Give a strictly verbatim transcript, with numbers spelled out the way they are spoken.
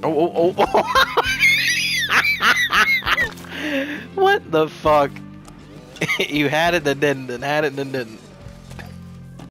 Oh, oh, oh, oh. What the fuck? You had it and didn't, and had it and didn't.